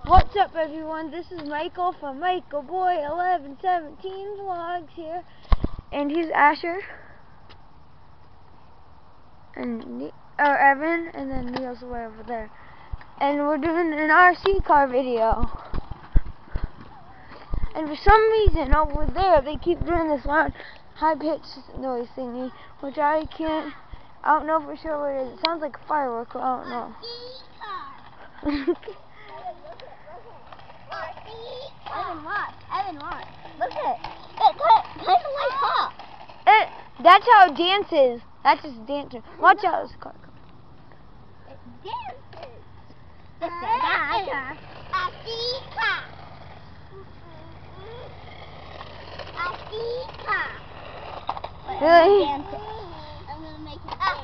What's up, everyone? This is Michael from Michael Boy 1117 Vlogs here, and he's Asher, and Evan, and then Neil's way over there. And we're doing an RC car video. And for some reason over there, they keep doing this loud, high-pitched noise thingy, which I don't know for sure what it is. It sounds like a firework, but I don't know. Evan, watch. Look at it. It kind of like hot. That's how it dances. That's just dancing. Watch out, this car comes. It dances. This is a Really? I'm gonna make it dance.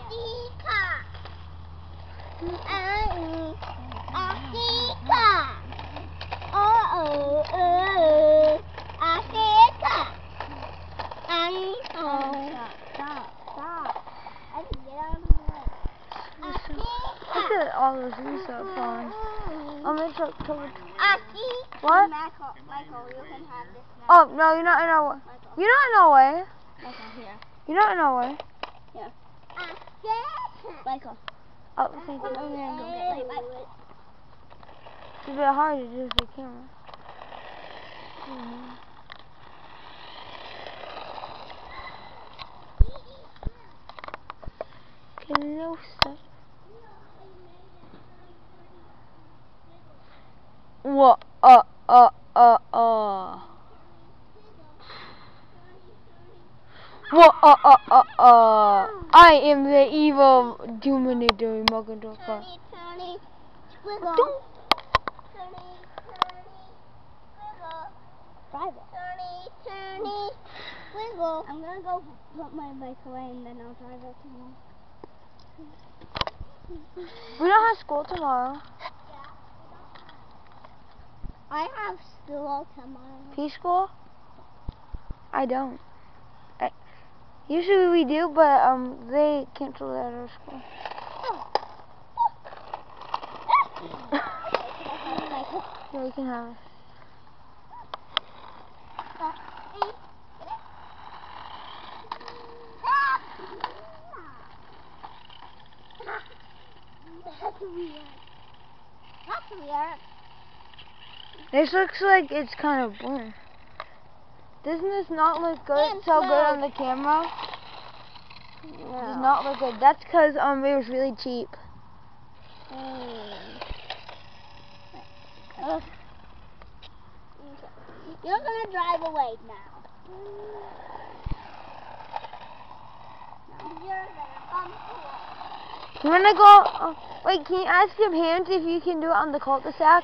Stop. I can get out of the way. Look at all those leaves that are falling. I'm gonna try to What? What? Michael, you can have this now. Oh, no, you're not in our way. You're not in our way. Michael, here. You're not in our way. Yeah. Michael. Oh, thank you. I'm gonna go get my bike. It's a bit hard to do with the camera. Closer. What? What? I am the evil Dominator Motherfucker. Turny, squiggle. Turny, squiggle. Drive it. Turny, squiggle. I'm gonna go put my bike away and then I'll drive it tomorrow. We don't have school tomorrow. I have school tomorrow. P-school? I don't. Usually we do, but they canceled at our school. Yeah, we can have it. That's weird. This looks like it's kind of blurry. Doesn't this not look good? So good on the camera? It does not look good. That's because it was really cheap. You're gonna drive away now. You're gonna come to. You wanna go? Wait, can you ask your parents if you can do it on the cul-de-sac?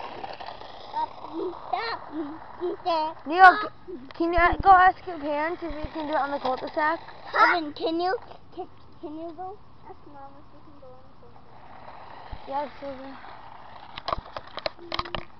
Neil, can you go ask your parents if you can do it on the cul-de-sac? Evan, can you go? Ask Mom if you can go on the cul-de-sac. Yes,